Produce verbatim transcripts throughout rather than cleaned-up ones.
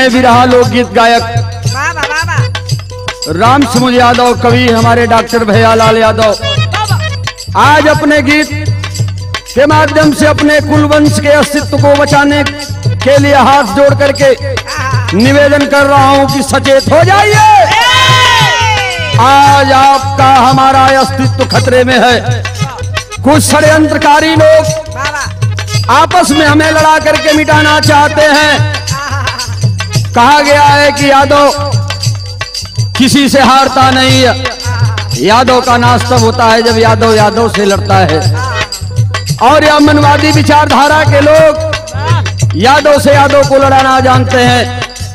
मैं विरहा लोकगीत गायक राम समूह यादव, कवि हमारे डॉक्टर भैया लाल यादव, आज अपने गीत के माध्यम से अपने कुलवंश के अस्तित्व को बचाने के लिए हाथ जोड़ करके निवेदन कर रहा हूं कि सचेत हो जाइए। आज आपका हमारा अस्तित्व खतरे में है। कुछ षड्यंत्रकारी लोग आपस में हमें लड़ा करके मिटाना चाहते हैं। कहा गया है कि यादव किसी से हारता नहीं है। यादव का नाश तब होता है जब यादव यादव से लड़ता है। और यह मनवादी विचारधारा के लोग यादव से यादव को लड़ाना जानते हैं,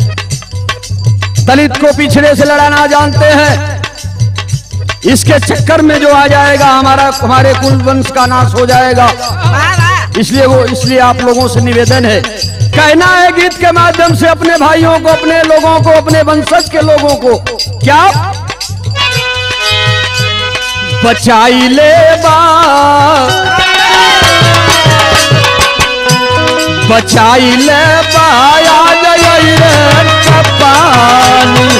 दलित को पिछड़े से लड़ाना जानते हैं। इसके चक्कर में जो आ जाएगा हमारा हमारे कुल वंश का नाश हो जाएगा। इसलिए वो इसलिए आप लोगों से निवेदन है, कहना है गीत के माध्यम से अपने भाइयों को, अपने लोगों को, अपने वंशज के लोगों को, क्या बचाई ले बा बचाई ले बाया रे पानी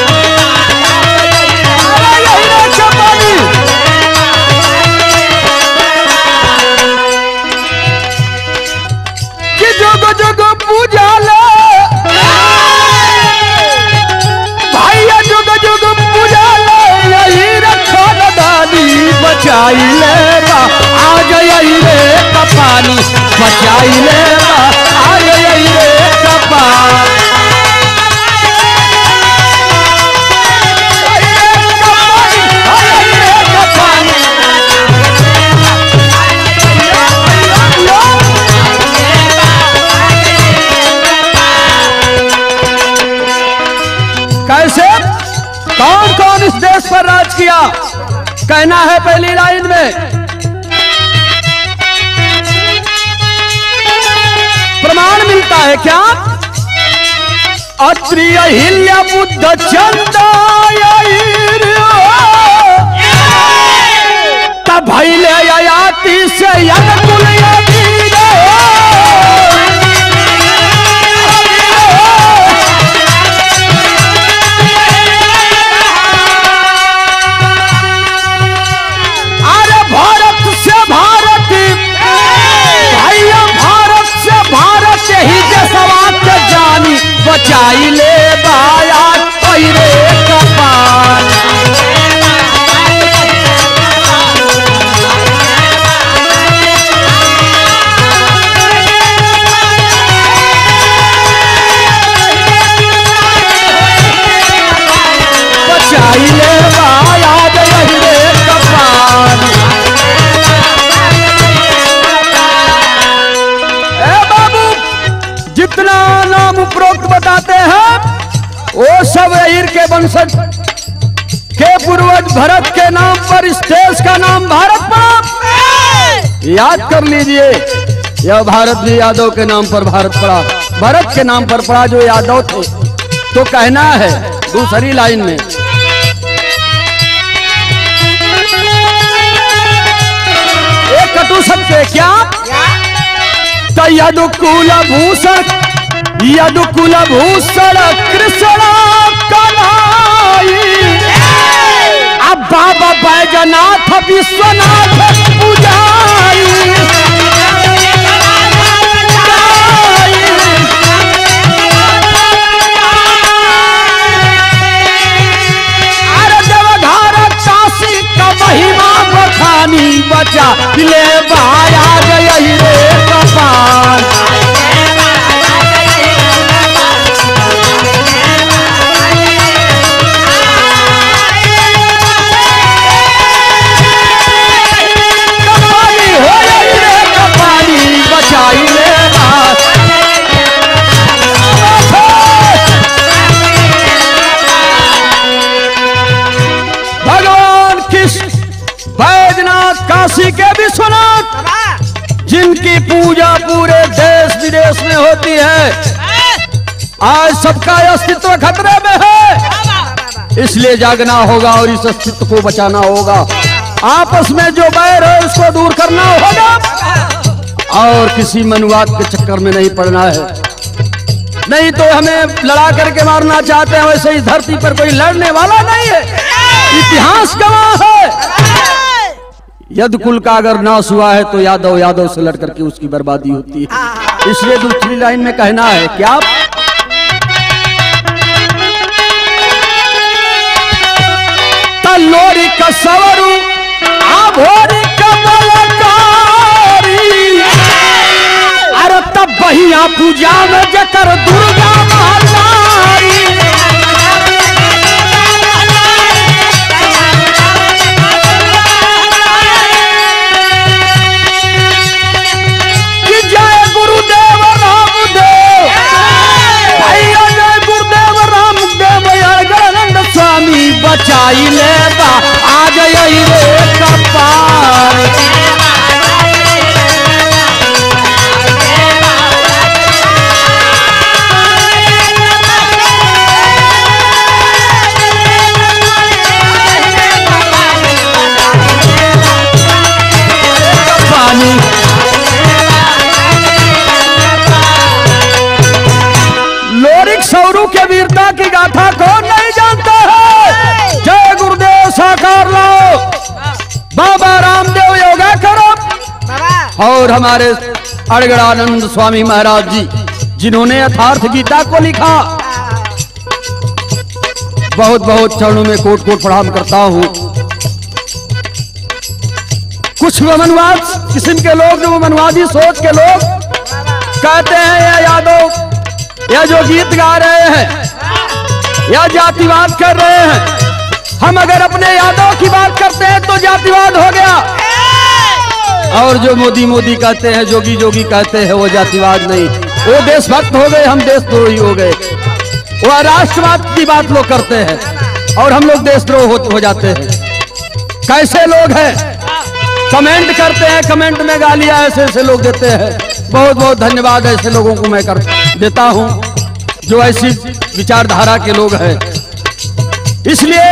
कि जोगो जोगो पूजा ले भाइया, जोगो जोगो पूजा ले यही रखो दादी, बचाई ले बा आ गई रे पानी, बचाई ले बा आ गई रे कपाल। कैसे कौन कौन इस देश पर राज किया, कहना है पहली लाइन में, प्रमाण मिलता है क्या, अत्रि अहिल्या बुद्ध चंदा तब भैले आयाति से अनुकूल बचाई ले बाया रे कपाल। बचाई ले बाया रे कपाल। ए बाबू, जितना नाम उपरोक्त बताते हैं वो सब अहिर के वंशज के पूर्वज भरत के नाम पर इस देश का नाम भारत पड़ा। याद कर लीजिए, यह भारत भी यादव के नाम पर भारत पड़ा, भरत के नाम पर पड़ा जो यादव थे। तो कहना है दूसरी लाइन में, एक कटु शब्द क्या, तो यदुकुल भूषण यदुकुल भूषण कृष्ण कन्हई, अब बाबा बैजनाथ विश्वनाथ पुजारी। अरे देवघर काशी का महिमा बखानी, बचा ले बाया गई रे कपाल। भगवान कृष्ण बैजनाथ काशी के विश्वनाथ, जिनकी पूजा पूरे देश विदेश में होती है, आज सबका अस्तित्व खतरे में है। इसलिए जागना होगा और इस अस्तित्व को बचाना होगा। आपस में जो बैर है उसको दूर करना होगा और किसी मनुवाद के चक्कर में नहीं पड़ना है। नहीं तो हमें लड़ा करके मारना चाहते हैं। वैसे इस धरती पर कोई लड़ने वाला नहीं है, इतिहास गवाह है। यदि कुल का अगर नाश हुआ है तो यादव यादव से लड़ करके उसकी बर्बादी होती है। इसलिए दूसरी लाइन में कहना है क्या, लोरी का सवरू आभोरी का बलकारी, अरे तब बहिया पूजा में जकर दुर्गा महारानी। कि जय गुरुदेव रामदेव, भैया जय गुरुदेव रामदेव, अड़गड़ानंद स्वामी बचाई ले आ गई रे कपार। लोरिक सौरू के वीरता की गाथा कौन नहीं जानता है। जय गुरुदेव साकार लाओ, बाबा रामदेव योगा करो, और हमारे अड़गड़ानंद स्वामी महाराज जी जिन्होंने यथार्थ गीता को लिखा। बहुत बहुत चरणों में कोट कोट प्रणाम करता हूं। कुछ वमनवाद किस्म के लोग, जो वमनवादी सोच के लोग कहते हैं ये यादव यह जो गीत गा रहे हैं या जातिवाद कर रहे हैं। हम अगर अपने यादव की बात करते हैं तो जातिवाद हो गया, और जो मोदी मोदी कहते हैं, जोगी जोगी कहते हैं, वो जातिवाद नहीं, वो देशभक्त हो गए, हम देशद्रोही हो गए। वो राष्ट्रवाद की बात लोग करते हैं और हम लोग देशद्रोह हो, हो जाते हैं। कैसे लोग हैं, कमेंट करते हैं, कमेंट में गालियां ऐसे ऐसे लोग देते हैं। बहुत बहुत धन्यवाद ऐसे लोगों को मैं कर देता हूं जो ऐसी विचारधारा के लोग हैं। इसलिए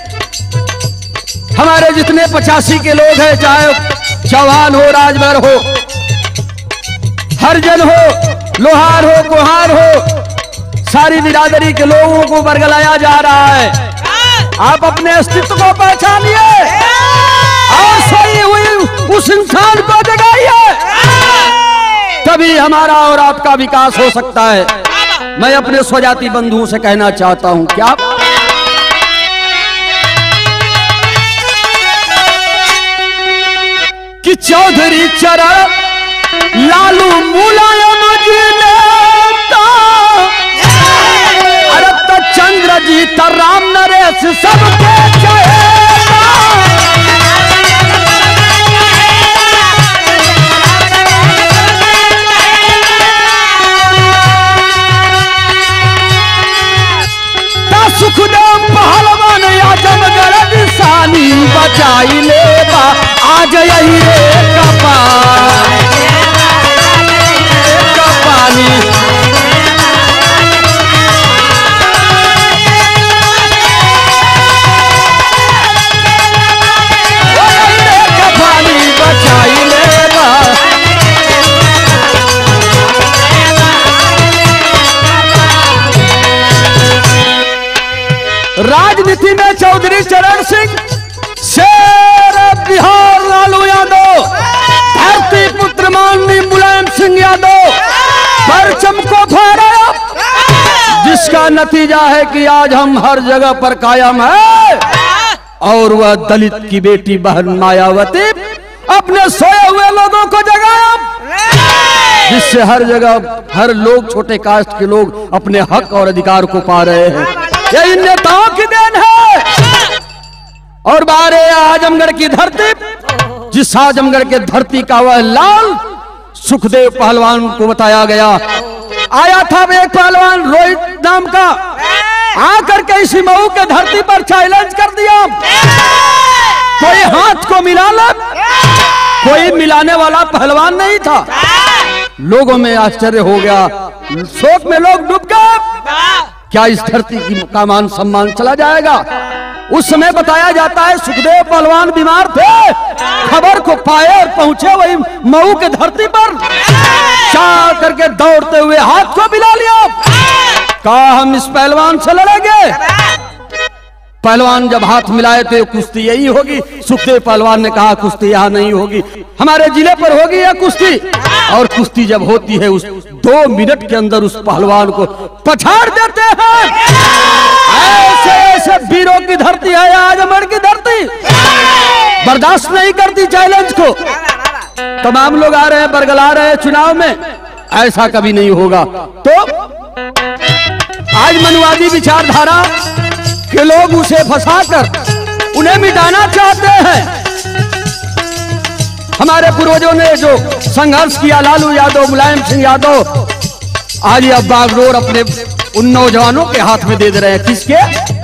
हमारे जितने पचासी के लोग हैं, चाहे चौहान हो, राजभर हो, हरिजन हो, लोहार हो, कुहार हो, सारी बिरादरी के लोगों को बरगलाया जा रहा है। आप अपने अस्तित्व को पहचानिए और सोई हुई उस इंसान को जगाइए, तभी हमारा और आपका विकास हो सकता है। मैं अपने स्वजाति बंधुओं से कहना चाहता हूं क्या, कि चौधरी चरण लालू मुलायम जी नेता, अरे तो चंद्रजीत राम नरेश सबके चहेता। सुखदेव पहलवान आजमगढ़ निशानी बचाई ले बा आज यही रे कपार कपानी। कपानी बचाई ले बा, राजनीति में चौधरी चरण सिंह, शेर बिहार लालू यादव, धरती पुत्र माननीय मुलायम सिंह यादव परचम को फहराया, जिसका नतीजा है कि आज हम हर जगह पर कायम है। और वह दलित की बेटी बहन मायावती अपने सोए हुए लोगों को जगाया, जिससे हर जगह हर लोग, छोटे कास्ट के लोग अपने हक और अधिकार को पा रहे हैं। ये इन नेताओं की देन है। और बारे आजमगढ़ की धरती, जिस आजमगढ़ के धरती का वह लाल सुखदेव पहलवान को बताया गया, आया था एक पहलवान रोहित नाम का, आकर के इसी मऊ के धरती पर चैलेंज कर दिया, कोई हाथ को मिला ले, कोई मिलाने वाला पहलवान नहीं था। लोगों में आश्चर्य हो गया, शोक में लोग डूब गए। क्या इस धरती की का मान सम्मान चला जाएगा? उस समय बताया जाता है सुखदेव पहलवान बीमार थे, खबर को पाए और पहुंचे वही मऊ के धरती पर, चाह करके दौड़ते हुए हाथ को मिला लिया, कहा हम इस पहलवान से लड़ेंगे। पहलवान जब हाथ मिलाए तो कुश्ती यही होगी। सुखदेव पहलवान ने कहा कुश्ती यहाँ नहीं होगी, हमारे जिले पर होगी यह कुश्ती। और कुश्ती जब होती है उस दो मिनट के अंदर उस पहलवान को पछाड़ देते हैं। ऐसे ऐसे वीरों की धरती है आजमगढ़ की धरती, बर्दाश्त नहीं करती चैलेंज को। तमाम लोग आ रहे हैं, बरगला रहे हैं चुनाव में, ऐसा कभी नहीं होगा। तो आज मनुवादी विचारधारा के लोग उसे फंसाकर उन्हें मिटाना चाहते हैं। हमारे पूर्वजों ने जो संघर्ष किया, लालू यादव, मुलायम सिंह यादव, आज अब बागडोर अपने उन नौजवानों के हाथ में दे दे रहे हैं। किसके?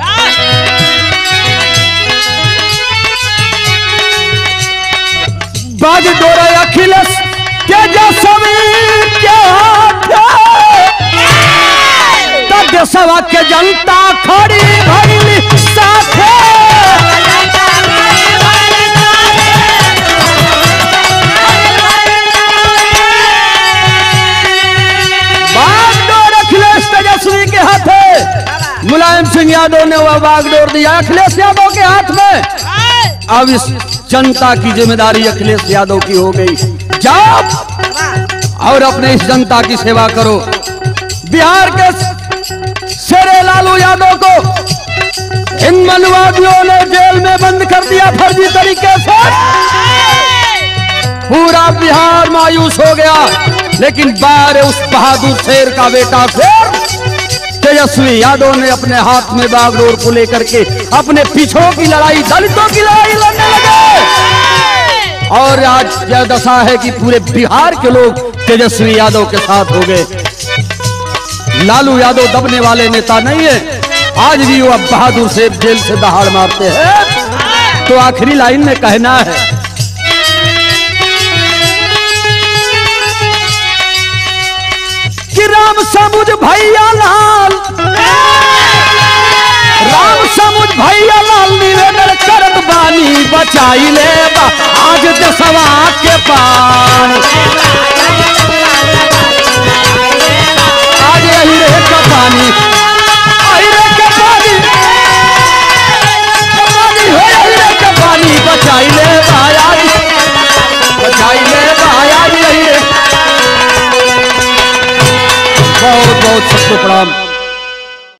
बागडोर अखिलेश तेजस्वी के हाथ, देशवा के जनता खड़ी भइली साथे। बागडोर अखिलेश तेजस्वी के हाथ है, मुलायम सिंह यादव ने वह बागडोर दिया अखिलेश यादव के हाथ में। अब इस जनता की जिम्मेदारी अखिलेश यादव की हो गई। जाओ और अपने इस जनता की सेवा करो। बिहार के शेरे लालू यादव को इन मनुवादियों ने जेल में बंद कर दिया फर्जी तरीके से। पूरा बिहार मायूस हो गया, लेकिन बार उस बहादुर शेर का बेटा शेर तेजस्वी यादव ने अपने हाथ में बागडोर को लेकर के अपने पिछड़ों की लड़ाई, दलितों की लड़ाई लड़ने लगे। और आज यह दशा है कि पूरे बिहार के लोग तेजस्वी यादव के साथ हो गए। लालू यादव दबने वाले नेता नहीं है, आज भी वो अब बहादुर से जेल से दहाड़ मारते हैं। तो आखिरी लाइन में कहना है, कि राम समुझ भैया लाल, राम समुझ भैया लाल निवेदन करत बानी बचाई ले आज दशा